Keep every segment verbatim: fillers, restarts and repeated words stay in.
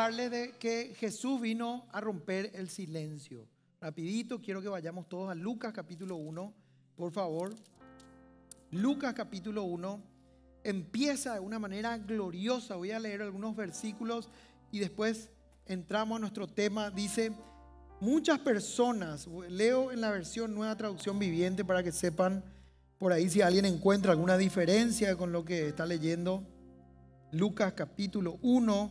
hablarles de que Jesús vino a romper el silencio. Rapidito, quiero que vayamos todos a Lucas capítulo uno, por favor. Lucas capítulo uno empieza de una manera gloriosa. Voy a leer algunos versículos y después entramos a nuestro tema. Dice, muchas personas, leo en la versión Nueva Traducción Viviente para que sepan por ahí si alguien encuentra alguna diferencia con lo que está leyendo. Lucas capítulo uno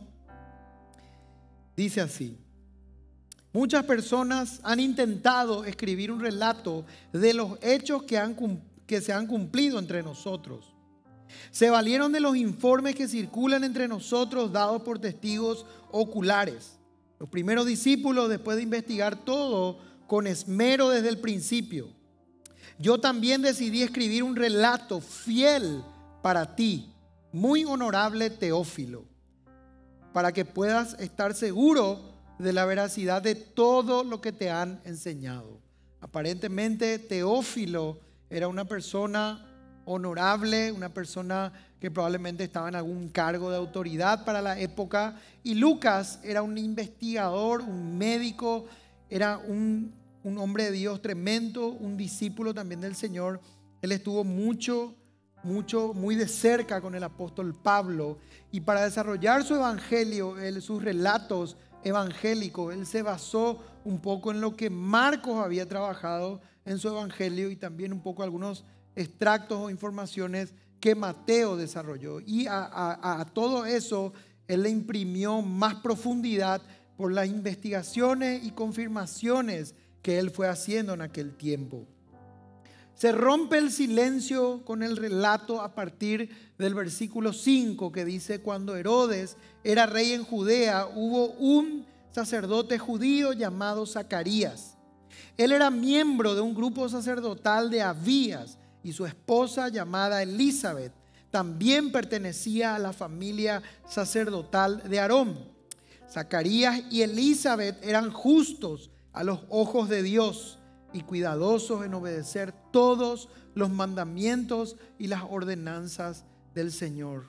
dice así: muchas personas han intentado escribir un relato de los hechos que, han, que se han cumplido entre nosotros. Se valieron de los informes que circulan entre nosotros dados por testigos oculares. Los primeros discípulos, después de investigar todo con esmero desde el principio, yo también decidí escribir un relato fiel para ti, muy honorable Teófilo, para que puedas estar seguro de la veracidad de todo lo que te han enseñado. Aparentemente Teófilo era una persona honorable, una persona que probablemente estaba en algún cargo de autoridad para la época, y Lucas era un investigador, un médico, era un, un hombre de Dios tremendo, un discípulo también del Señor. Él estuvo mucho mucho, muy de cerca con el apóstol Pablo, y para desarrollar su evangelio, él, sus relatos evangélicos, él se basó un poco en lo que Marcos había trabajado en su evangelio y también un poco algunos extractos o informaciones que Mateo desarrolló, y a, a, a todo eso él le imprimió más profundidad por las investigaciones y confirmaciones que él fue haciendo en aquel tiempo. Se rompe el silencio con el relato a partir del versículo cinco, que dice: cuando Herodes era rey en Judea, hubo un sacerdote judío llamado Zacarías. Él era miembro de un grupo sacerdotal de Abías, y su esposa, llamada Elizabeth, también pertenecía a la familia sacerdotal de Aarón. Zacarías y Elizabeth eran justos a los ojos de Dios y cuidadosos en obedecer todos los mandamientos y las ordenanzas del Señor.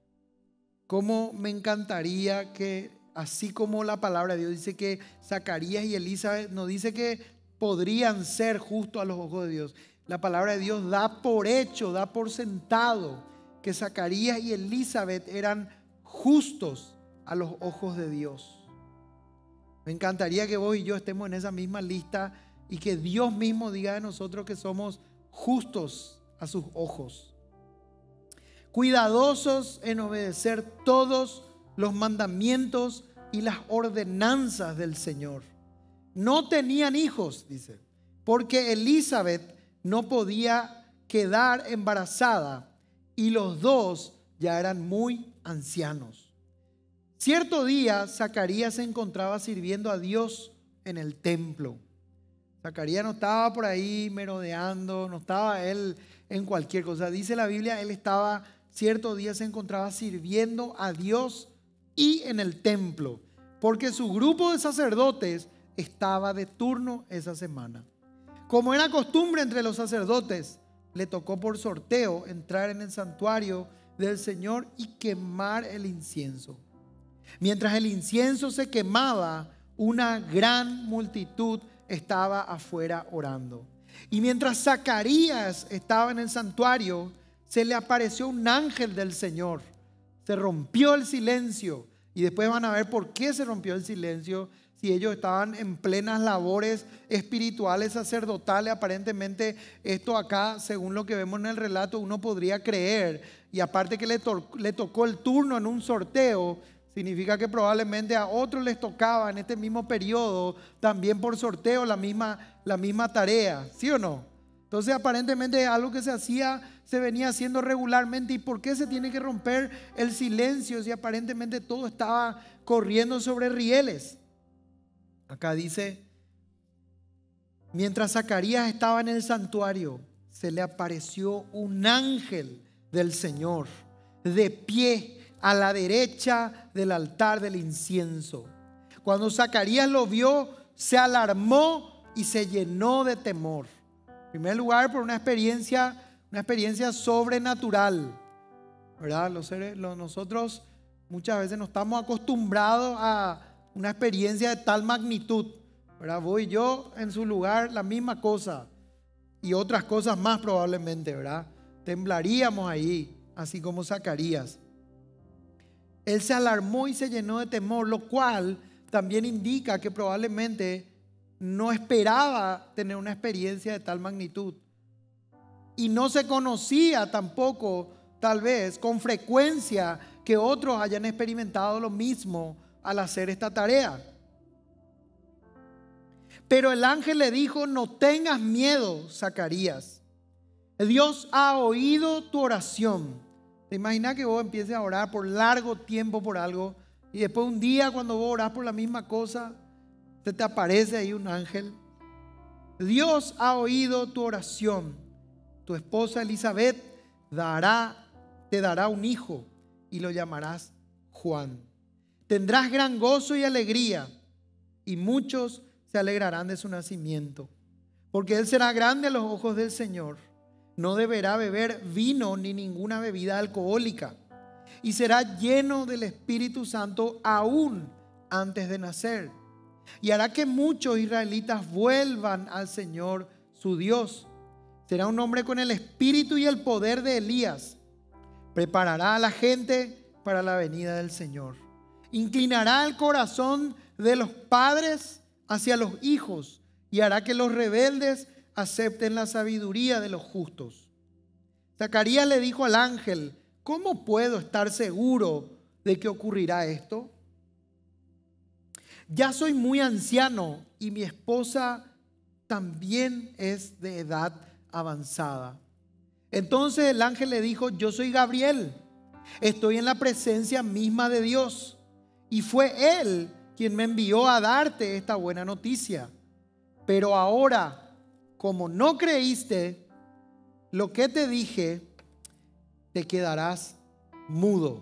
Cómo me encantaría que, así como la palabra de Dios dice que Zacarías y Elizabeth, nos dice que podrían ser justos a los ojos de Dios, la palabra de Dios da por hecho, da por sentado que Zacarías y Elizabeth eran justos a los ojos de Dios. Me encantaría que vos y yo estemos en esa misma lista y que Dios mismo diga de nosotros que somos justos a sus ojos. Cuidadosos en obedecer todos los mandamientos y las ordenanzas del Señor. No tenían hijos, dice, porque Elizabeth no podía quedar embarazada y los dos ya eran muy ancianos. Cierto día, Zacarías se encontraba sirviendo a Dios en el templo. Zacarías no estaba por ahí merodeando, no estaba él en cualquier cosa. Dice la Biblia, él estaba, cierto día se encontraba sirviendo a Dios y en el templo, porque su grupo de sacerdotes estaba de turno esa semana. Como era costumbre entre los sacerdotes, le tocó por sorteo entrar en el santuario del Señor y quemar el incienso. Mientras el incienso se quemaba, una gran multitud estaba afuera orando. Y mientras Zacarías estaba en el santuario, se le apareció un ángel del Señor. Se rompió el silencio, y después van a ver por qué se rompió el silencio. Si ellos estaban en plenas labores espirituales, sacerdotales, aparentemente esto acá, según lo que vemos en el relato, uno podría creer. Y aparte que le, to- le tocó el turno en un sorteo, significa que probablemente a otros les tocaba en este mismo periodo también por sorteo la misma, la misma tarea, ¿sí o no? Entonces aparentemente algo que se hacía, se venía haciendo regularmente. ¿Y por qué se tiene que romper el silencio si aparentemente todo estaba corriendo sobre rieles? Acá dice, mientras Zacarías estaba en el santuario, se le apareció un ángel del Señor de pie a la derecha del altar del incienso. Cuando Zacarías lo vio, se alarmó y se llenó de temor. En primer lugar, por una experiencia, una experiencia sobrenatural, ¿verdad? Los seres, los, nosotros muchas veces no estamos acostumbrados a una experiencia de tal magnitud, ¿verdad? Voy yo en su lugar, la misma cosa y otras cosas más probablemente, ¿verdad? Temblaríamos ahí, así como Zacarías. Él se alarmó y se llenó de temor, lo cual también indica que probablemente no esperaba tener una experiencia de tal magnitud. Y no se conocía tampoco, tal vez, con frecuencia, que otros hayan experimentado lo mismo al hacer esta tarea. Pero el ángel le dijo: no tengas miedo, Zacarías. Dios ha oído tu oración. ¿Te imaginas que vos empieces a orar por largo tiempo por algo y después un día cuando vos orás por la misma cosa, se te aparece ahí un ángel? Dios ha oído tu oración. Tu esposa Elizabeth dará, te dará un hijo y lo llamarás Juan. Tendrás gran gozo y alegría, y muchos se alegrarán de su nacimiento, porque él será grande a los ojos del Señor. No deberá beber vino ni ninguna bebida alcohólica, y será lleno del Espíritu Santo aún antes de nacer. Y hará que muchos israelitas vuelvan al Señor su Dios. Será un hombre con el espíritu y el poder de Elías. Preparará a la gente para la venida del Señor. Inclinará el corazón de los padres hacia los hijos y hará que los rebeldes acepten la sabiduría de los justos. Zacarías le dijo al ángel: ¿cómo puedo estar seguro de que ocurrirá esto? Ya soy muy anciano y mi esposa también es de edad avanzada. Entonces el ángel le dijo: yo soy Gabriel, estoy en la presencia misma de Dios, y fue Él quien me envió a darte esta buena noticia. Pero ahora, como no creíste lo que te dije, te quedarás mudo,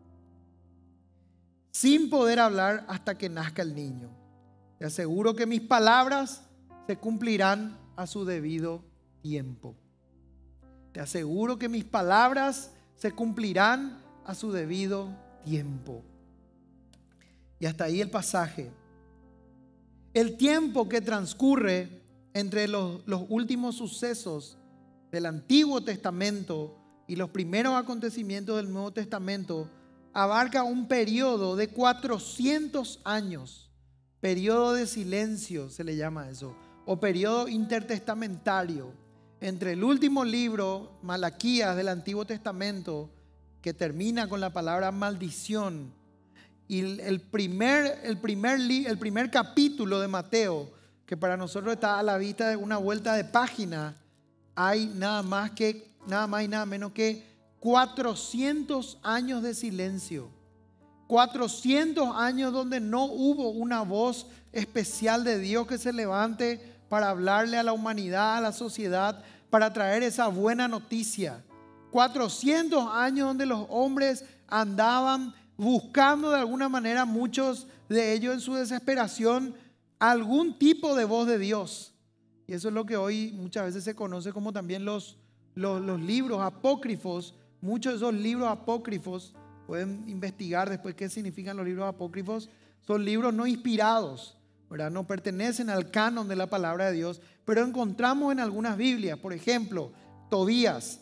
sin poder hablar hasta que nazca el niño. Te aseguro que mis palabras se cumplirán a su debido tiempo. Te aseguro que mis palabras se cumplirán a su debido tiempo. Y hasta ahí el pasaje. El tiempo que transcurre entre los, los últimos sucesos del Antiguo Testamento y los primeros acontecimientos del Nuevo Testamento abarca un periodo de cuatrocientos años. Periodo de silencio se le llama eso, o periodo intertestamentario, entre el último libro, Malaquías, del Antiguo Testamento, que termina con la palabra maldición, y el primer, el primer, el primer capítulo de Mateo, que para nosotros está a la vista de una vuelta de página. Hay nada más que, nada más y nada menos que cuatrocientos años de silencio. cuatrocientos años donde no hubo una voz especial de Dios que se levante para hablarle a la humanidad, a la sociedad, para traer esa buena noticia. cuatrocientos años donde los hombres andaban buscando de alguna manera, muchos de ellos en su desesperación, algún tipo de voz de Dios. Y eso es lo que hoy muchas veces se conoce como también los, los, los libros apócrifos. Muchos de esos libros apócrifos, pueden investigar después qué significan los libros apócrifos, son libros no inspirados, ¿verdad? No pertenecen al canon de la palabra de Dios, pero encontramos en algunas Biblias, por ejemplo, Tobías,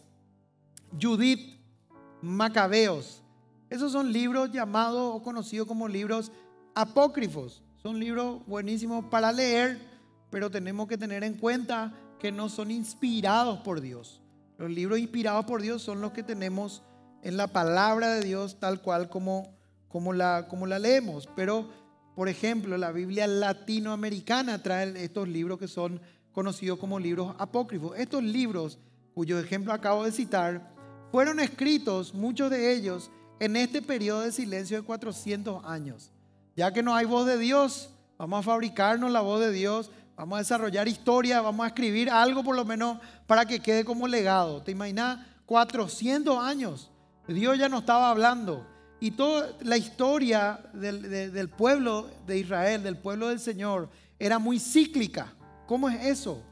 Judith, Macabeos. Esos son libros llamados o conocidos como libros apócrifos. Son libros buenísimos para leer, pero tenemos que tener en cuenta que no son inspirados por Dios. Los libros inspirados por Dios son los que tenemos en la palabra de Dios tal cual como, como, la, como la leemos. Pero, por ejemplo, la Biblia latinoamericana trae estos libros que son conocidos como libros apócrifos. Estos libros, cuyo ejemplo acabo de citar, fueron escritos, muchos de ellos, en este periodo de silencio de cuatrocientos años. Ya que no hay voz de Dios, vamos a fabricarnos la voz de Dios, vamos a desarrollar historia, vamos a escribir algo por lo menos para que quede como legado. ¿Te imaginas? cuatrocientos años. Dios ya no estaba hablando. Y toda la historia del, de, del pueblo de Israel, del pueblo del Señor, era muy cíclica. ¿Cómo es eso?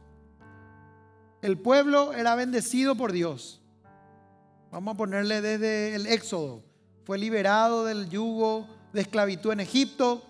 El pueblo era bendecido por Dios. Vamos a ponerle desde el Éxodo. fue liberado del yugo de esclavitud en Egipto.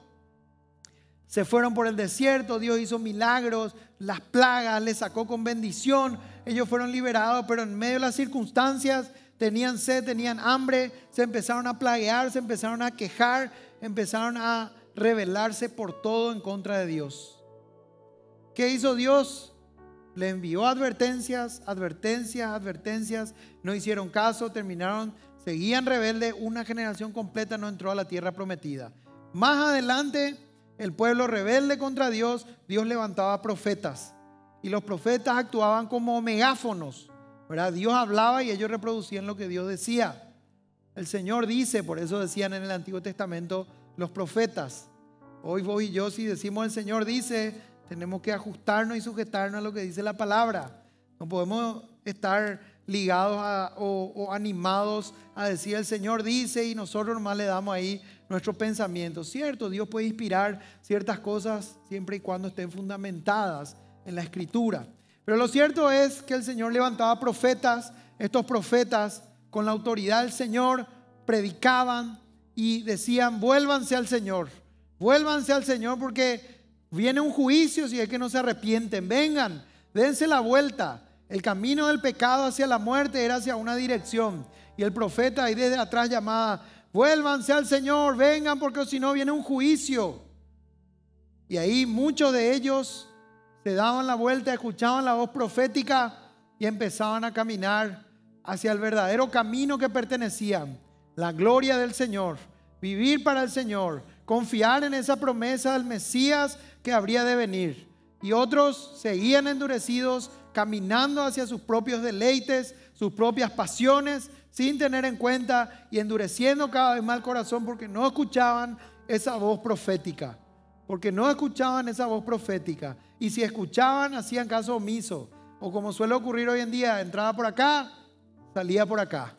Se fueron por el desierto, Dios hizo milagros, las plagas, les sacó con bendición. Ellos fueron liberados, pero en medio de las circunstancias tenían sed, tenían hambre, se empezaron a plaguear, se empezaron a quejar, empezaron a rebelarse por todo en contra de Dios. ¿Qué hizo Dios? Le envió advertencias, advertencias, advertencias. No hicieron caso, terminaron, seguían rebeldes. Una generación completa no entró a la tierra prometida. Más adelante, el pueblo rebelde contra Dios, Dios levantaba profetas. Y los profetas actuaban como megáfonos, ¿verdad? Dios hablaba y ellos reproducían lo que Dios decía. El Señor dice, por eso decían en el Antiguo Testamento los profetas. Hoy vos y yo, si decimos el Señor dice, tenemos que ajustarnos y sujetarnos a lo que dice la palabra. No podemos estar ligados a, o, o animados a decir el Señor dice y nosotros nomás le damos ahí nuestro pensamiento. Cierto, Dios puede inspirar ciertas cosas siempre y cuando estén fundamentadas en la Escritura. Pero lo cierto es que el Señor levantaba profetas. Estos profetas con la autoridad del Señor predicaban y decían: vuélvanse al Señor, vuélvanse al Señor porque viene un juicio si es que no se arrepienten. Vengan, dense la vuelta. El camino del pecado hacia la muerte era hacia una dirección. Y el profeta ahí desde atrás llamaba: vuélvanse al Señor, vengan porque si no viene un juicio. Y ahí muchos de ellos se daban la vuelta, escuchaban la voz profética y empezaban a caminar hacia el verdadero camino que pertenecían. La gloria del Señor, vivir para el Señor, confiar en esa promesa del Mesías que habría de venir. Y otros seguían endurecidos, caminando hacia sus propios deleites, sus propias pasiones, sin tener en cuenta y endureciendo cada vez más el corazón porque no escuchaban esa voz profética. Porque no escuchaban esa voz profética. Y si escuchaban, hacían caso omiso. O como suele ocurrir hoy en día, entraba por acá, salía por acá.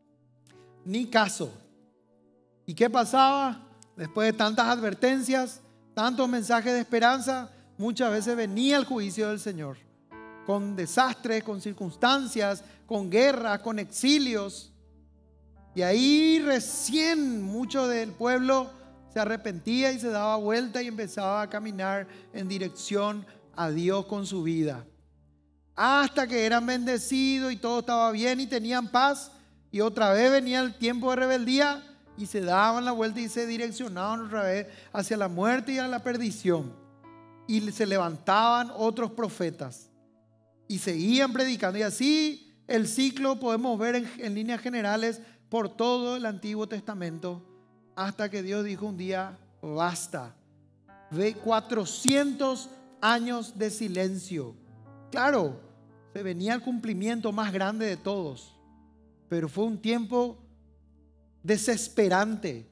Ni caso. ¿Y qué pasaba? Después de tantas advertencias, tantos mensajes de esperanza, muchas veces venía el juicio del Señor. Con desastres, con circunstancias, con guerras, con exilios. Y ahí recién mucho del pueblo se arrepentía y se daba vuelta y empezaba a caminar en dirección a Dios con su vida. Hasta que eran bendecidos y todo estaba bien y tenían paz. Y otra vez venía el tiempo de rebeldía y se daban la vuelta y se direccionaban otra vez hacia la muerte y a la perdición. Y se levantaban otros profetas y seguían predicando. Y así el ciclo podemos ver en, en líneas generales por todo el Antiguo Testamento, hasta que Dios dijo un día: basta. De cuatrocientos años de silencio. Claro, se venía el cumplimiento más grande de todos, pero fue un tiempo desesperante.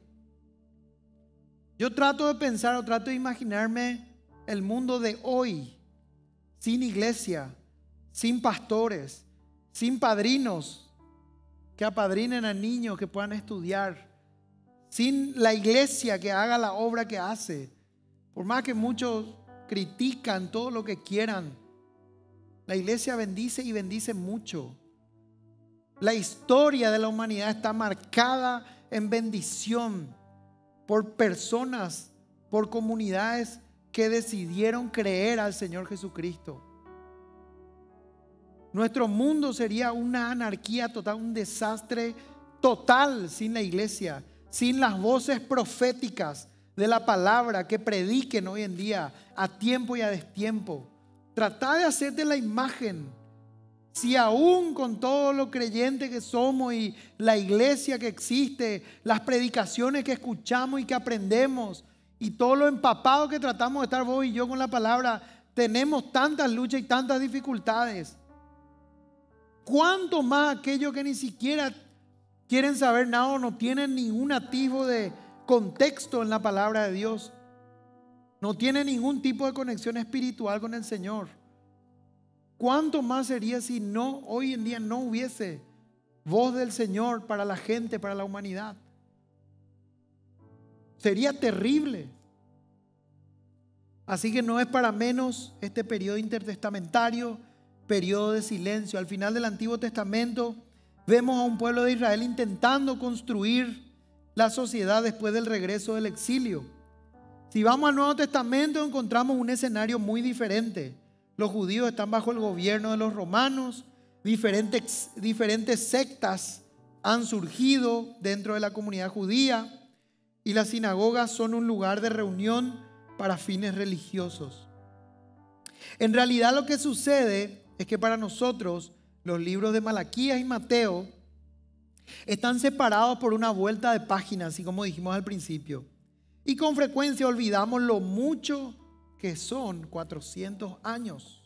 Yo trato de pensar o trato de imaginarme el mundo de hoy, sin iglesia, sin pastores, sin padrinos que apadrinen a niños que puedan estudiar, sin la iglesia que haga la obra que hace. Por más que muchos critican todo lo que quieran, la iglesia bendice y bendice mucho. La historia de la humanidad está marcada en bendición por personas, por comunidades que decidieron creer al Señor Jesucristo. Nuestro mundo sería una anarquía total, un desastre total sin la iglesia, sin las voces proféticas de la palabra que prediquen hoy en día a tiempo y a destiempo. Trata de hacerte la imagen. Si aún con todo lo creyente que somos y la iglesia que existe, las predicaciones que escuchamos y que aprendemos y todo lo empapado que tratamos de estar vos y yo con la palabra, tenemos tantas luchas y tantas dificultades. ¿Cuánto más aquellos que ni siquiera quieren saber nada o no tienen ningún atisbo de contexto en la palabra de Dios? No tienen ningún tipo de conexión espiritual con el Señor. ¿Cuánto más sería si no, hoy en día no hubiese voz del Señor para la gente, para la humanidad? Sería terrible. Así que no es para menos este periodo intertestamentario, periodo de silencio. Al final del Antiguo Testamento vemos a un pueblo de Israel intentando construir la sociedad después del regreso del exilio. Si vamos al Nuevo Testamento encontramos un escenario muy diferente. Los judíos están bajo el gobierno de los romanos, diferentes, diferentes sectas han surgido dentro de la comunidad judía y las sinagogas son un lugar de reunión para fines religiosos. En realidad lo que sucede es que para nosotros los libros de Malaquías y Mateo están separados por una vuelta de páginas, así como dijimos al principio. Y con frecuencia olvidamos lo mucho que son cuatrocientos años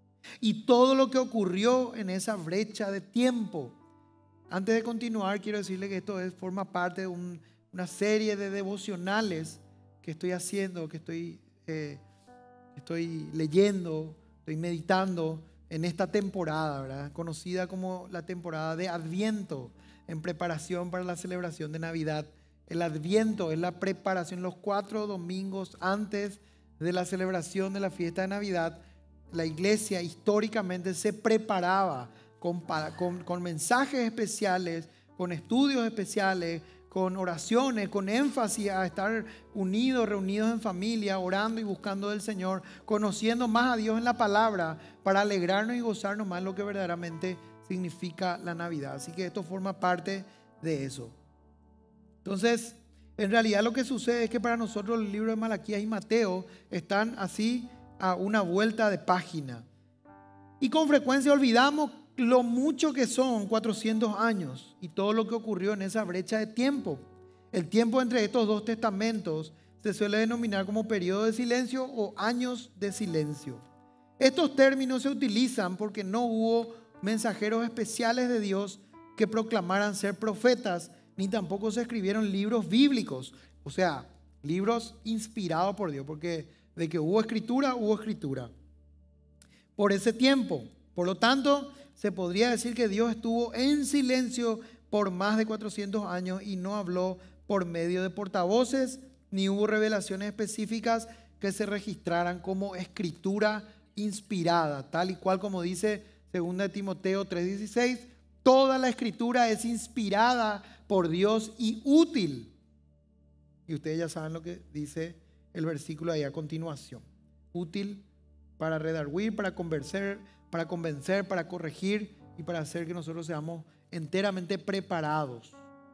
y todo lo que ocurrió en esa brecha de tiempo. Antes de continuar, quiero decirle que esto es, forma parte de un, una serie de devocionales que estoy haciendo, que estoy, eh, estoy leyendo, estoy meditando en esta temporada, ¿verdad? Conocida como la temporada de Adviento, en preparación para la celebración de Navidad. El Adviento es la preparación, los cuatro domingos antes de la celebración de la fiesta de Navidad. La iglesia históricamente se preparaba con, con, con mensajes especiales, con estudios especiales, con oraciones, con énfasis a estar unidos, reunidos en familia, orando y buscando del Señor, conociendo más a Dios en la palabra para alegrarnos y gozarnos más lo que verdaderamente significa la Navidad. Así que esto forma parte de eso. Entonces, en realidad lo que sucede es que para nosotros los libros de Malaquías y Mateo están así a una vuelta de página. Y con frecuencia olvidamos lo mucho que son cuatrocientos años y todo lo que ocurrió en esa brecha de tiempo. El tiempo entre estos dos testamentos se suele denominar como periodo de silencio o años de silencio. Estos términos se utilizan porque no hubo mensajeros especiales de Dios que proclamaran ser profetas, ni tampoco se escribieron libros bíblicos, o sea, libros inspirados por Dios, porque de que hubo escritura, hubo escritura. Por ese tiempo, por lo tanto, se podría decir que Dios estuvo en silencio por más de cuatrocientos años y no habló por medio de portavoces, ni hubo revelaciones específicas que se registraran como escritura inspirada, tal y cual como dice segunda de Timoteo tres dieciséis, toda la escritura es inspirada por Dios y útil. Y ustedes ya saben lo que dice el versículo ahí a continuación. Útil para redarguir, para convencer, para convencer, para corregir y para hacer que nosotros seamos enteramente preparados.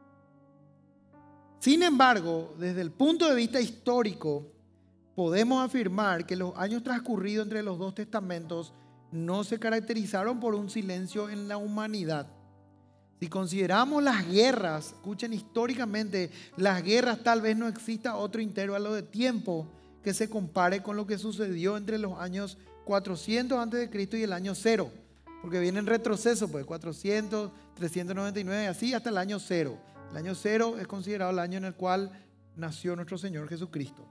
Sin embargo, desde el punto de vista histórico, podemos afirmar que los años transcurridos entre los dos testamentos no se caracterizaron por un silencio en la humanidad. Si consideramos las guerras, escuchen históricamente, las guerras tal vez no exista otro intervalo de tiempo que se compare con lo que sucedió entre los años cuatrocientos antes de Cristo y el año cero, porque viene en retroceso, pues cuatrocientos, trescientos noventa y nueve, así hasta el año cero. El año cero es considerado el año en el cual nació nuestro Señor Jesucristo.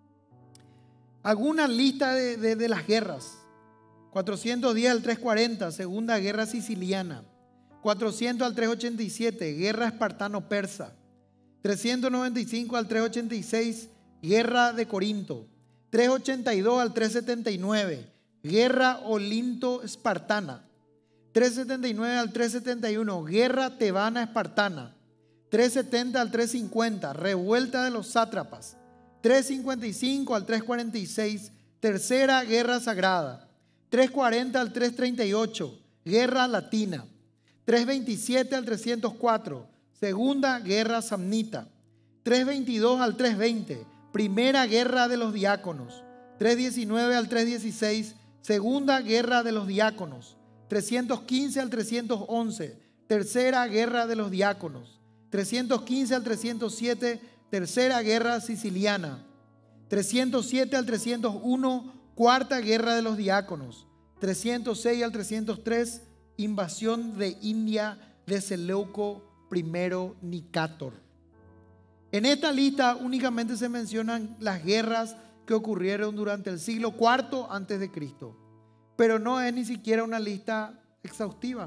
Alguna lista de, de, de las guerras: cuatrocientos diez al trescientos cuarenta, Segunda Guerra Siciliana. cuatrocientos al trescientos ochenta y siete, Guerra Espartano-Persa. trescientos noventa y cinco al trescientos ochenta y seis, Guerra de Corinto. trescientos ochenta y dos al trescientos setenta y nueve, Guerra Olinto-Espartana. trescientos setenta y nueve al trescientos setenta y uno, Guerra Tebana-Espartana. trescientos setenta al trescientos cincuenta, Revuelta de los Sátrapas. trescientos cincuenta y cinco al trescientos cuarenta y seis, Tercera Guerra Sagrada. trescientos cuarenta al trescientos treinta y ocho, Guerra Latina. trescientos veintisiete al trescientos cuatro, Segunda Guerra Samnita. trescientos veintidós al trescientos veinte, Primera Guerra de los Diáconos. trescientos diecinueve al trescientos dieciséis, Segunda Guerra de los Diáconos. trescientos quince al trescientos once, Tercera Guerra de los Diáconos. trescientos quince al trescientos siete, Tercera Guerra Siciliana. trescientos siete al trescientos uno, Cuarta Guerra de los Diáconos. trescientos seis al trescientos tres, Invasión de India de Seleuco primero Nicátor. En esta lista únicamente se mencionan las guerras que ocurrieron durante el siglo cuarto antes de Cristo, pero no es ni siquiera una lista exhaustiva.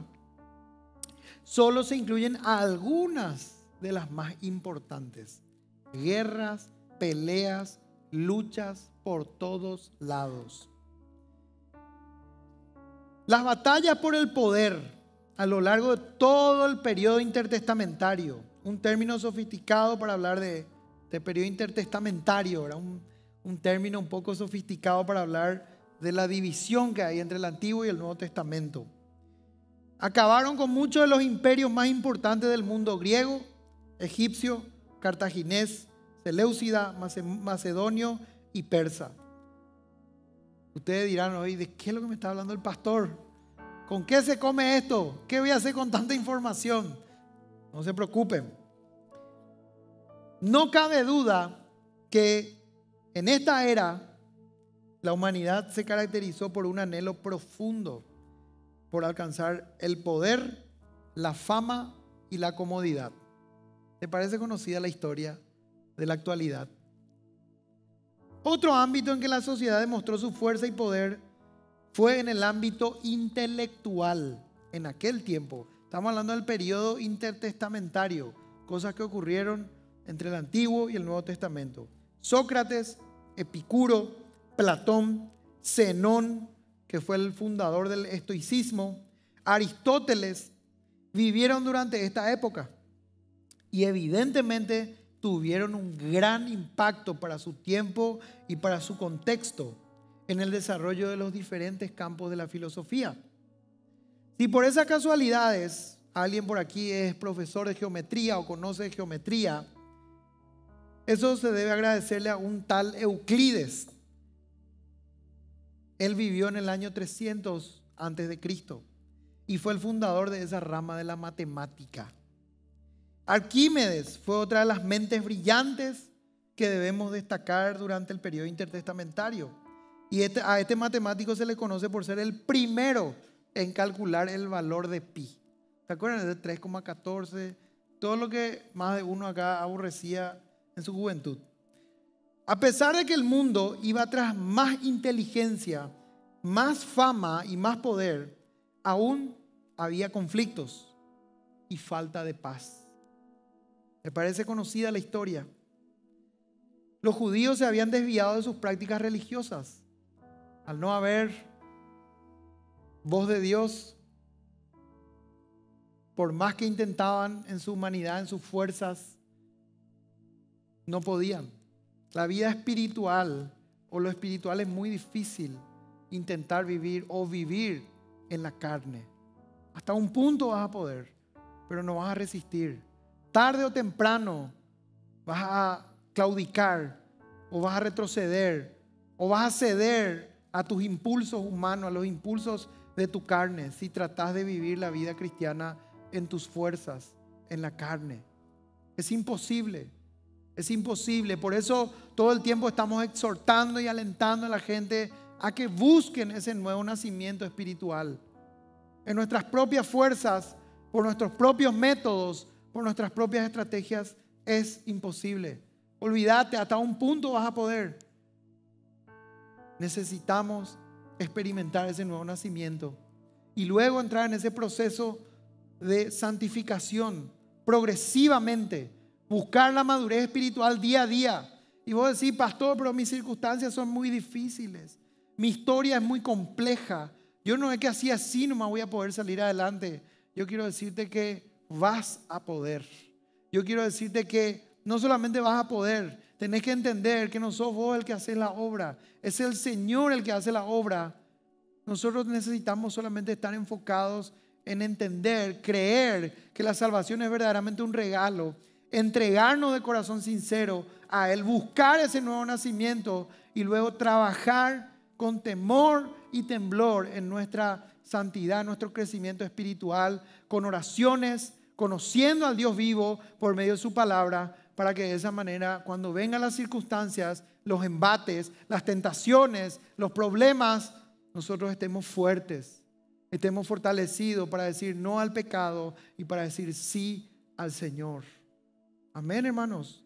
Solo se incluyen algunas de las más importantes: guerras, peleas, luchas por todos lados. Las batallas por el poder a lo largo de todo el periodo intertestamentario, un término sofisticado para hablar de, de periodo intertestamentario, era un, un término un poco sofisticado para hablar de la división que hay entre el Antiguo y el Nuevo Testamento. Acabaron con muchos de los imperios más importantes del mundo: griego, egipcio, cartaginés, seleucida, macedonio y persa. Ustedes dirán hoy, ¿de qué es lo que me está hablando el pastor? ¿Con qué se come esto? ¿Qué voy a hacer con tanta información? No se preocupen. No cabe duda que en esta era la humanidad se caracterizó por un anhelo profundo por alcanzar el poder, la fama y la comodidad. ¿Te parece conocida la historia de la actualidad? Otro ámbito en que la sociedad demostró su fuerza y poder fue en el ámbito intelectual. En aquel tiempo, estamos hablando del periodo intertestamentario, cosas que ocurrieron entre el Antiguo y el Nuevo Testamento. Sócrates, Epicuro, Platón, Zenón, que fue el fundador del estoicismo, Aristóteles, vivieron durante esta época y evidentemente tuvieron un gran impacto para su tiempo y para su contexto en el desarrollo de los diferentes campos de la filosofía. Si por esas casualidades alguien por aquí es profesor de geometría o conoce geometría, eso se debe agradecerle a un tal Euclides. Él vivió en el año trescientos antes de Cristo y fue el fundador de esa rama de la matemática. Arquímedes fue otra de las mentes brillantes que debemos destacar durante el periodo intertestamentario. Y este, a este matemático se le conoce por ser el primero en calcular el valor de pi. ¿Se acuerdan de tres coma catorce? Todo lo que más de uno acá aborrecía en su juventud. A pesar de que el mundo iba tras más inteligencia, más fama y más poder, aún había conflictos y falta de paz. ¿Me parece conocida la historia? Los judíos se habían desviado de sus prácticas religiosas. Al no haber voz de Dios, por más que intentaban en su humanidad, en sus fuerzas, no podían. La vida espiritual o lo espiritual es muy difícil intentar vivir o vivir en la carne. Hasta un punto vas a poder, pero no vas a resistir. Tarde o temprano vas a claudicar o vas a retroceder o vas a ceder a tus impulsos humanos, a los impulsos de tu carne, si tratas de vivir la vida cristiana en tus fuerzas, en la carne. Es imposible. Es imposible. Por eso todo el tiempo estamos exhortando y alentando a la gente a que busquen ese nuevo nacimiento espiritual. En nuestras propias fuerzas, por nuestros propios métodos, por nuestras propias estrategias, es imposible. Olvídate, hasta un punto vas a poder. Necesitamos experimentar ese nuevo nacimiento y luego entrar en ese proceso de santificación progresivamente. Buscar la madurez espiritual día a día. Y vos decís, pastor, pero mis circunstancias son muy difíciles. Mi historia es muy compleja. Yo no es que así así no me voy a poder salir adelante. Yo quiero decirte que vas a poder. Yo quiero decirte que no solamente vas a poder, tenés que entender que no sos vos el que hace la obra. Es el Señor el que hace la obra. Nosotros necesitamos solamente estar enfocados en entender, creer que la salvación es verdaderamente un regalo. Entregarnos de corazón sincero a Él, buscar ese nuevo nacimiento y luego trabajar con temor y temblor en nuestra santidad, en nuestro crecimiento espiritual, con oraciones, conociendo al Dios vivo por medio de su palabra, para que de esa manera, cuando vengan las circunstancias, los embates, las tentaciones, los problemas, nosotros estemos fuertes, estemos fortalecidos para decir no al pecado y para decir sí al Señor. Amén, hermanos.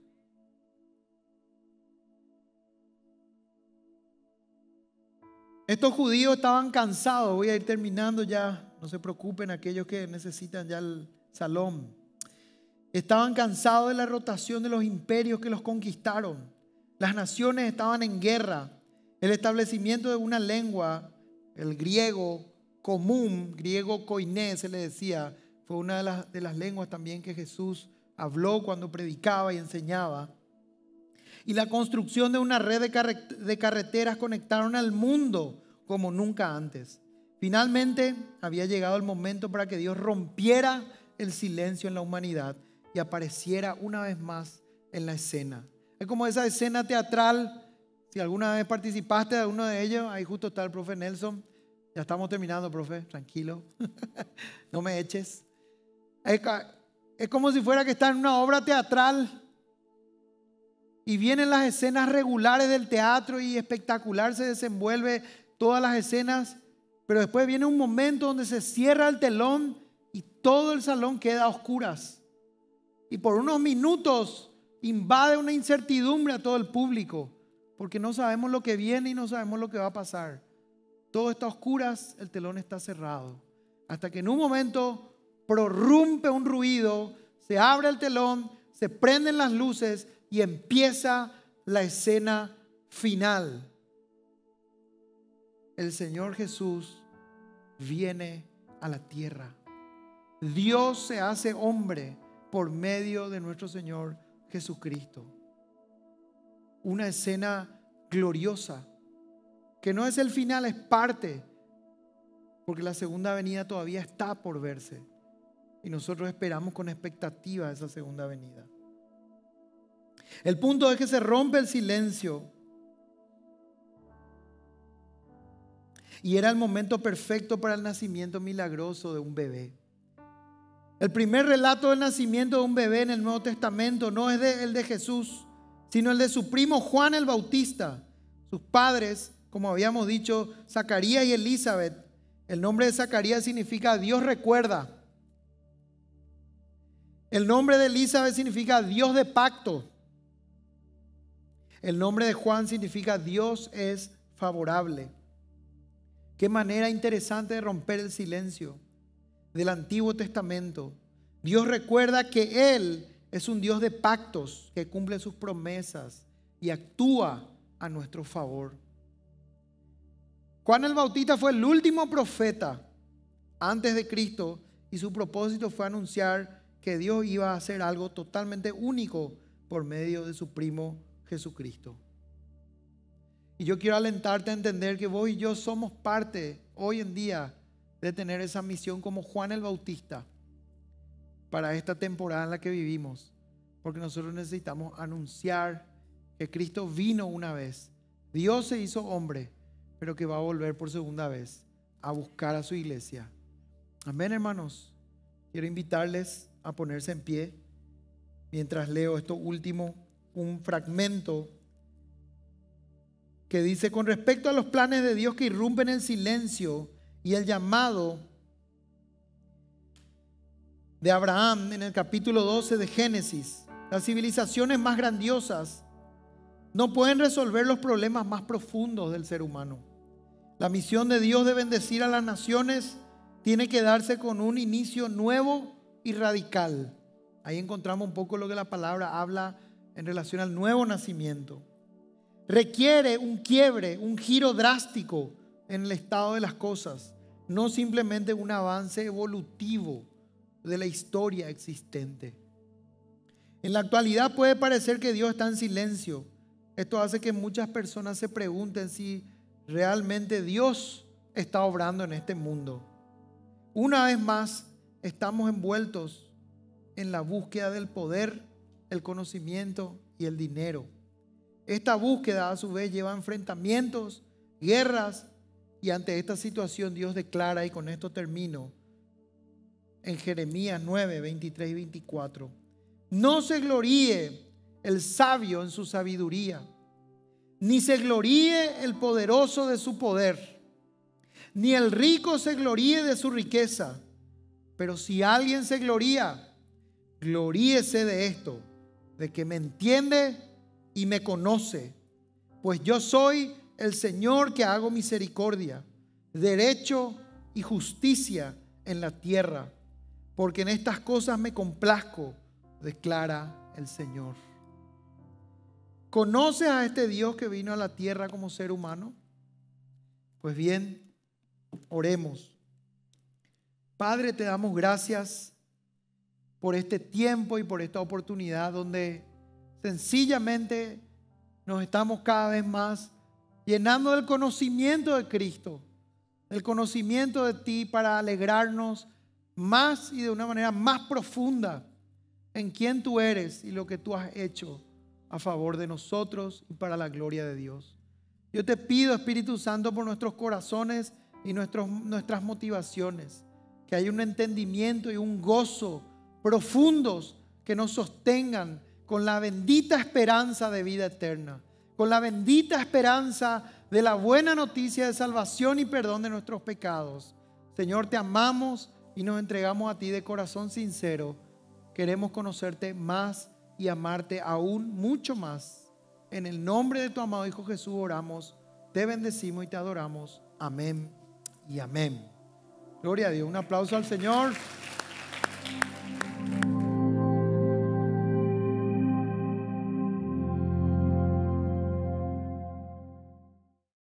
Estos judíos estaban cansados. Voy a ir terminando ya. No se preocupen aquellos que necesitan ya el salón. Estaban cansados de la rotación de los imperios que los conquistaron. Las naciones estaban en guerra. El establecimiento de una lengua, el griego común, griego koiné se le decía, fue una de las, de las lenguas también que Jesús habló, cuando predicaba y enseñaba. Y la construcción de una red de, carre- de carreteras conectaron al mundo como nunca antes. Finalmente había llegado el momento para que Dios rompiera el silencio en la humanidad y apareciera una vez más en la escena. Es como esa escena teatral. Si alguna vez participaste de uno de ellos, ahí justo está el profe Nelson. Ya estamos terminando, profe, tranquilo. No me eches. Es, es como si fuera que está en una obra teatral y vienen las escenas regulares del teatro y espectacular se desenvuelve todas las escenas, pero después viene un momento donde se cierra el telón y todo el salón queda a oscuras. Y por unos minutos invade una incertidumbre a todo el público, porque no sabemos lo que viene y no sabemos lo que va a pasar. Todo está a oscuras, el telón está cerrado. Hasta que en un momento prorrumpe un ruido, se abre el telón, se prenden las luces y empieza la escena final. El Señor Jesús viene a la tierra. Dios se hace hombre por medio de nuestro Señor Jesucristo. Una escena gloriosa, que no es el final, es parte, porque la segunda venida todavía está por verse. Y nosotros esperamos con expectativa esa segunda venida. El punto es que se rompe el silencio. Y era el momento perfecto para el nacimiento milagroso de un bebé. El primer relato del nacimiento de un bebé en el Nuevo Testamento no es de, el de Jesús, sino el de su primo Juan el Bautista. Sus padres, como habíamos dicho, Zacarías y Elizabeth. El nombre de Zacarías significa Dios recuerda. El nombre de Elizabeth significa Dios de pacto. El nombre de Juan significa Dios es favorable. Qué manera interesante de romper el silencio del Antiguo Testamento. Dios recuerda que Él es un Dios de pactos, que cumple sus promesas y actúa a nuestro favor. Juan el Bautista fue el último profeta antes de Cristo y su propósito fue anunciar que Dios iba a hacer algo totalmente único por medio de su primo Jesucristo. Y yo quiero alentarte a entender que vos y yo somos parte hoy en día de tener esa misión como Juan el Bautista para esta temporada en la que vivimos, porque nosotros necesitamos anunciar que Cristo vino una vez, Dios se hizo hombre, pero que va a volver por segunda vez a buscar a su iglesia. Amén, hermanos. Quiero invitarles a ponerse en pie mientras leo esto último, un fragmento que dice: con respecto a los planes de Dios que irrumpen el silencio y el llamado de Abraham en el capítulo doce de Génesis, las civilizaciones más grandiosas no pueden resolver los problemas más profundos del ser humano. La misión de Dios de bendecir a las naciones tiene que darse con un inicio nuevo y radical. Ahí encontramos un poco lo que la palabra habla en relación al nuevo nacimiento. Requiere un quiebre, un giro drástico en el estado de las cosas, no simplemente un avance evolutivo de la historia existente. En la actualidad puede parecer que Dios está en silencio. Esto hace que muchas personas se pregunten si realmente Dios está obrando en este mundo. Una vez más, estamos envueltos en la búsqueda del poder, el conocimiento y el dinero. Esta búsqueda a su vez lleva a enfrentamientos, guerras, y ante esta situación Dios declara, y con esto termino, en Jeremías nueve, veintitrés y veinticuatro: no se gloríe el sabio en su sabiduría, ni se gloríe el poderoso de su poder, ni el rico se gloríe de su riqueza. Pero si alguien se gloría, gloríese de esto, de que me entiende y me conoce, pues yo soy el Señor que hago misericordia, derecho y justicia en la tierra, porque en estas cosas me complazco, declara el Señor. ¿Conoces a este Dios que vino a la tierra como ser humano? Pues bien, oremos. Padre, te damos gracias por este tiempo y por esta oportunidad donde sencillamente nos estamos cada vez más llenando del conocimiento de Cristo, el conocimiento de ti, para alegrarnos más y de una manera más profunda en quién tú eres y lo que tú has hecho a favor de nosotros y para la gloria de Dios. Yo te pido, Espíritu Santo, por nuestros corazones y nuestros, nuestras motivaciones, que haya un entendimiento y un gozo profundos que nos sostengan con la bendita esperanza de vida eterna, con la bendita esperanza de la buena noticia de salvación y perdón de nuestros pecados. Señor, te amamos y nos entregamos a ti de corazón sincero. Queremos conocerte más y amarte aún mucho más. En el nombre de tu amado Hijo Jesús oramos, te bendecimos y te adoramos. Amén y amén. Gloria a Dios. Un aplauso al Señor.